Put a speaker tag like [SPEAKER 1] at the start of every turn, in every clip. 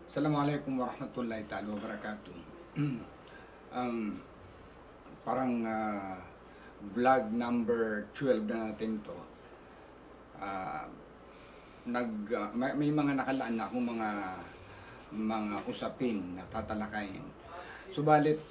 [SPEAKER 1] Assalamualaikum warahmatullahi ta'ala wabarakatuh. Parang vlog number 12 na natin to. May mga nakalaan na akong mga usapin na tatalakayin. Subalit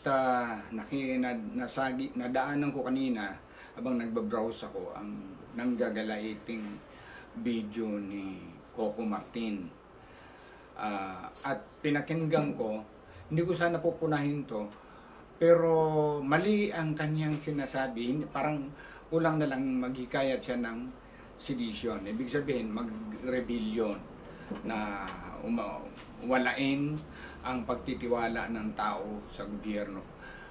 [SPEAKER 1] nadaanan ko kanina habang nagbabrowse ako ang nanggagalaiting video ni Coco Martin. At pinakinggan ko, hindi ko sana pupunahin to, pero mali ang kanyang sinasabi. Parang kulang na lang maghikayat siya ng sedition. Ibig sabihin, mag-rebellion na walain ang pagtitiwala ng tao sa gobyerno.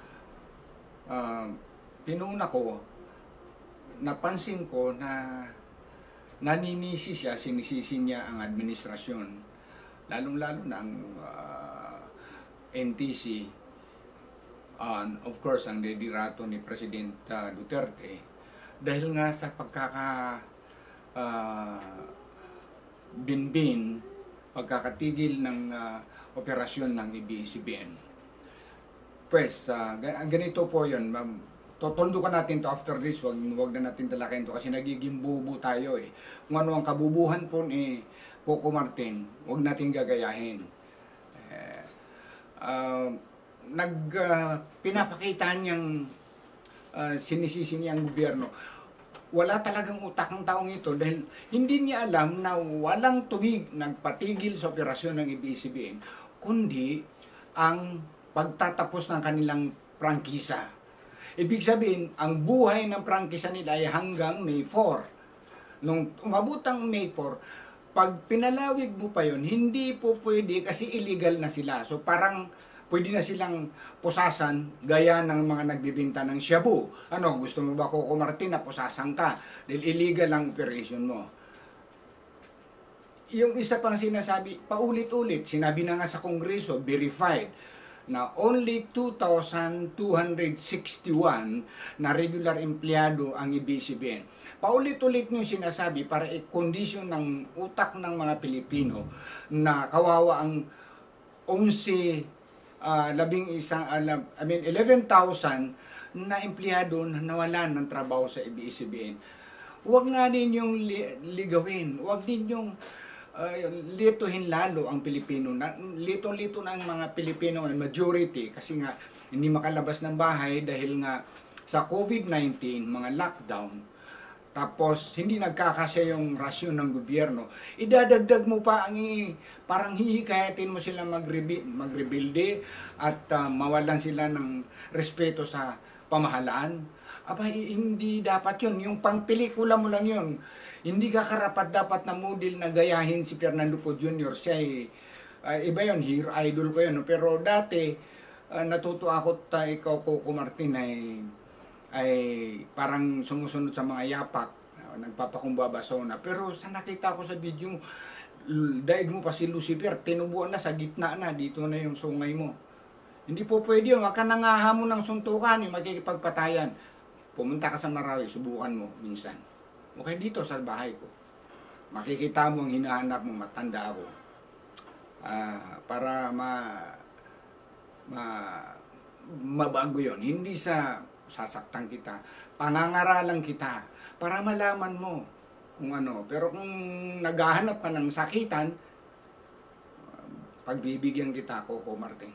[SPEAKER 1] Pinuna ko, napansin ko na naninisi siya, sinisisi niya ang administrasyon. Lalong-lalo na ang NTC, of course, ang liderato ni President Duterte, dahil nga sa pagkakatigil ng operasyon ng ABS-CBN. Pues, ganito po yun. Totondukan natin to after this, wag na natin talakayin to kasi nagiging bubo tayo eh. Kung ano ang kabubuhan po ni Coco Martin, wag natin gagayahin. Pinapakita niyang sinisisi niya ang gobyerno. Wala talagang utak ng taong ito dahil hindi niya alam na walang nagpatigil sa operasyon ng ABS-CBN, kundi ang pagtatapos ng kanilang prangkisa. Ibig sabihin, ang buhay ng prangkisa nila ay hanggang May 4. Nung umabot ang May 4, pag pinalawig mo pa yon, hindi po pwede kasi illegal na sila. So parang pwede na silang pusasan gaya ng mga nagbibinta ng shabu. Ano, gusto mo ba Coco Martin na pusasan ka? Dahil illegal ang operation mo. Yung isa pang sinasabi, paulit-ulit, sinabi na nga sa Kongreso, verified, na only 2,261 na regular empleyado ang ABS-CBN. Paulit-ulit nyo sinasabi para i-condition ng utak ng mga Pilipino na kawawa ang 11,000 na empleyado na nawalan ng trabaho sa ABS-CBN. Huwag nga ninyong ligawin, huwag ninyong lituhin lalo ang Pilipino. Litong-lito na ang mga Pilipino ngayon, majority, kasi nga hindi makalabas ng bahay dahil nga sa COVID-19, mga lockdown, tapos hindi nagkakasya yung rasyon ng gobyerno, idadagdag mo pa ang parang hihikayatin mo sila magrebuilde at mawalan sila ng respeto sa pamahalaan. Aba, hindi dapat yun. Yung pang-pelikula mo lang yun. Hindi ka karapat dapat na model na gayahin si Fernando Poe Jr. Siya iba yun, hero idol ko yun. Pero dati, natuto ako ikaw Coco Martin ay parang sumusunod sa mga yapak, nagpapakumbabaso na. Pero sa nakita ko sa video, daig mo pa si Lucifer, tinubuan na sa gitna na, dito na yung sungay mo. Hindi po pwede yun, wag ka nangahamon ng suntukan, yung makikipagpatayan. Pumunta ka sa Marawi, subukan mo minsan. Okay, dito sa bahay ko. Makikita mo ang hinahanap mo, matanda ako. Para mabago yon. Hindi sa sasaktan kita. Pangangaralan kita para malaman mo kung ano. Pero kung naghahanap ka ng sakitan, pagbibigyan kita, Coco Martin.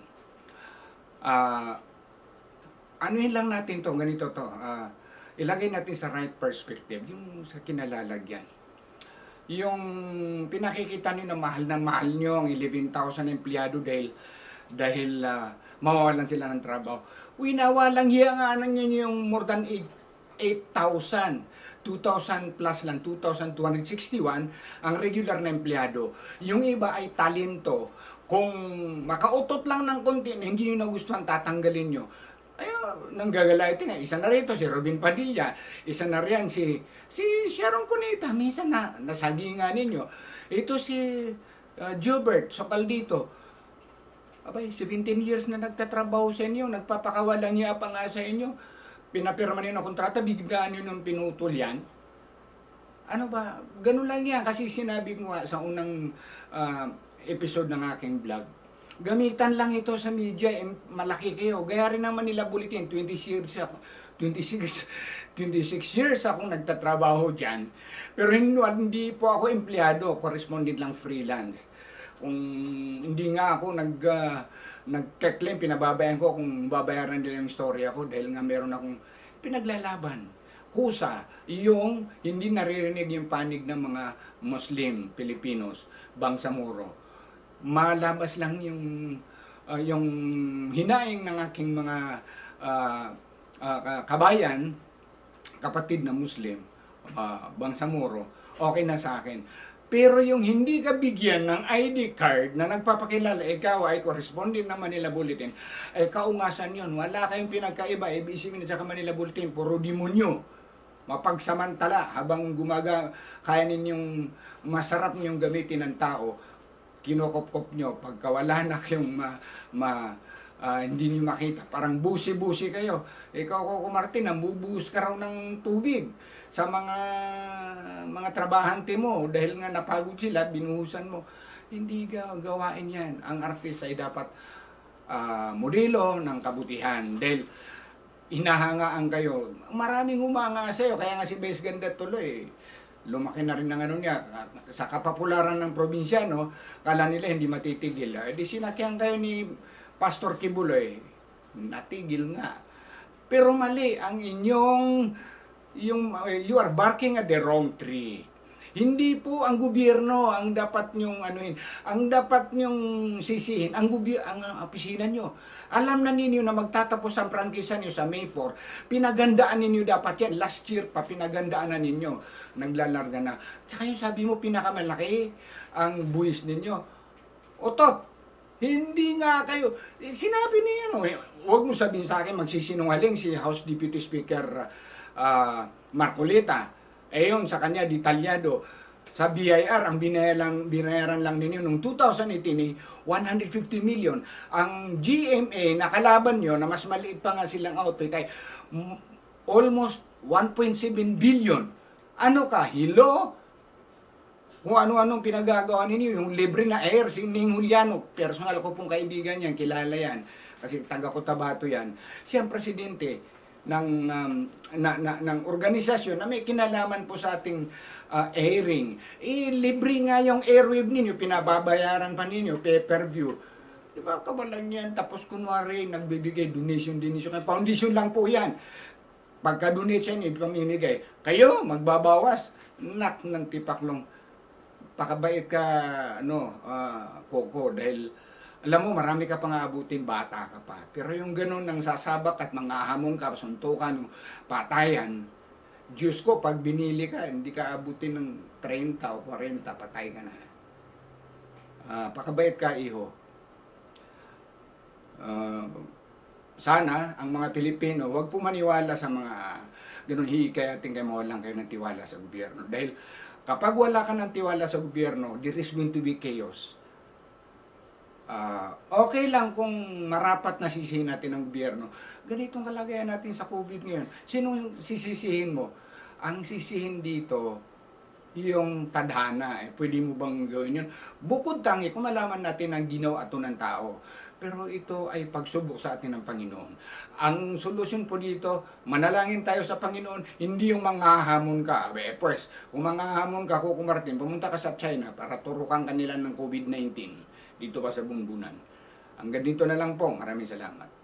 [SPEAKER 1] Anuhin lang natin to, ganito to. Ilagay natin sa right perspective, yung sa kinalalagyan. Yung pinakikita nyo na mahal nyo ang 11,000 empleyado dahil mawawalan sila ng trabaho. Winawalang hiya nga nyo yung more than 8,000. 2,000 plus lang, 2,261 ang regular na empleyado. Yung iba ay talento. Kung makautot lang ng konti, hindi nyo nagustuhan, tatanggalin nyo. Nanggagalaiti nga, isa na rito si Robin Padilla, isa na riyan si Sharon Cunita, minsan nasabi nga ninyo. Ito si Gilbert Socaldito. Abay, 17 years na nagtatrabaho sa inyo, nagpapakawalang niya pa nga sa inyo. Pinapirma niyo ng kontrata, biglaan niyo ng pinutol yan. Ano ba, ganun lang yan. Kasi sinabi ko nga sa unang episode ng aking vlog, Gamitan lang ito sa media, malaki kayo. Gaya rin naman nila Bulletin, 26 years ako, 26, 26 years akong nagtatrabaho dyan. Pero hindi po ako empleyado, correspondent lang freelance. Kung hindi nga ako nagke-claim, pinababayan ko kung babayaran nila yung story ako dahil nga meron akong pinaglalaban. Kusa, yung hindi naririnig yung panig ng mga Muslim, Pilipinos, Bangsamoro. Malabas lang yung hinaing ng aking mga kabayan, kapatid na Muslim, Bangsamoro, okay na sa akin. Pero yung hindi ka bigyan ng ID card na nagpapakilala, ikaw ay correspondent ng Manila Bulletin, ay kaumasan yun. Wala kayong pinagkaiba, ABS-CBN at Manila Bulletin, puro demonyo. Mapagsamantala, habang kaya ninyong masarap ninyong gamitin ng tao, kinokop-kop nyo, pagka wala na kayong hindi nyo makita, parang busi-busi kayo. Ikaw, Coco Martin, nambubuhos ka raw ng tubig sa mga trabahante mo dahil nga napagod sila, binuhusan mo. Hindi gawain yan. Ang artist ay dapat modelo ng kabutihan dahil hinahangaan kayo. Maraming humanga sa'yo, kaya nga si Bes Ganda tuloy. Lumaki na rin ng ano niya, sa kapapularan ng probinsya, no? Kala nila hindi matitigil. Di sinakyan kayo ni Pastor Kibuloy, natigil nga. Pero mali, ang you are barking at the wrong tree. Hindi po ang gobyerno ang dapat nyong anuhin, ang dapat nyong sisihin, ang opisina nyo. Alam na ninyo na magtatapos ang prangkisa nyo sa May 4, pinagandaan ninyo dapat yan. Last year pa, pinagandaan na ninyo. Naglalarga na. Tsaka yung sabi mo, pinakamalaki ang buwis ninyo. Otot, hindi nga kayo. Sinabi niyo, no, huwag mo sabihin sa akin, magsisinungaling si House Deputy Speaker Marcolita. Yun, sa kanya, detalyado. Sa BIR, ang binayaran lang ninyo noong 2018 150 million. Ang GMA, nakalaban nyo, na mas maliit pa nga silang outfit, ay almost 1.7 billion. Ano ka, hilo? Kung ano-anong pinagagawa ninyo, yung libre na air, si Ning Juliano, personal ko pong kaibigan yan, kilala yan, kasi taga Cotabato yan. Siya ang presidente ng organisasyon na may kinalaman po sa ating airing. Libre nga yung airwave ninyo, pinababayaran pa ninyo, pay-per-view. Diba, kabalan yan. Tapos kunwari, nagbibigay donation. Kaya foundation lang po yan. Pagka-donate siya, ipamimigay. Kayo, magbabawas. Nak ng tipaklong. Pakabait ka, Coco, dahil alam mo, marami ka pang aabutin, bata ka pa. Pero yung ganun ng sasabak at manghahamon ka, suntukan, patayan, Diyos ko, pag binili ka, hindi ka abutin ng 30 o 40, patay ka na. Pakabait ka, iho. Sana, ang mga Pilipino, huwag po maniwala sa mga ganun hikayating kayo, mawalan kayo ng tiwala sa gobyerno. Dahil kapag wala ka ng tiwala sa gobyerno, there is going to be chaos. Okay lang kung marapat na sisihin natin ang gobyerno. Ganitong kalagayan natin sa COVID ngayon. Sinong sisisihin mo? Ang sisihin dito, yung tadhana. Pwede mo bang gawin yun? Bukod tangi, kung malaman natin ang ginawa ato ng tao. Pero ito ay pagsubok sa atin ng Panginoon. Ang solusyon po dito, manalangin tayo sa Panginoon, hindi yung manghahamon ka. Pues, kung manghahamon ka, Coco Martin, pumunta ka sa China para turukan kanila ng COVID-19 dito pa sa Bunbunan. Hanggang dito na lang po. Maraming salamat.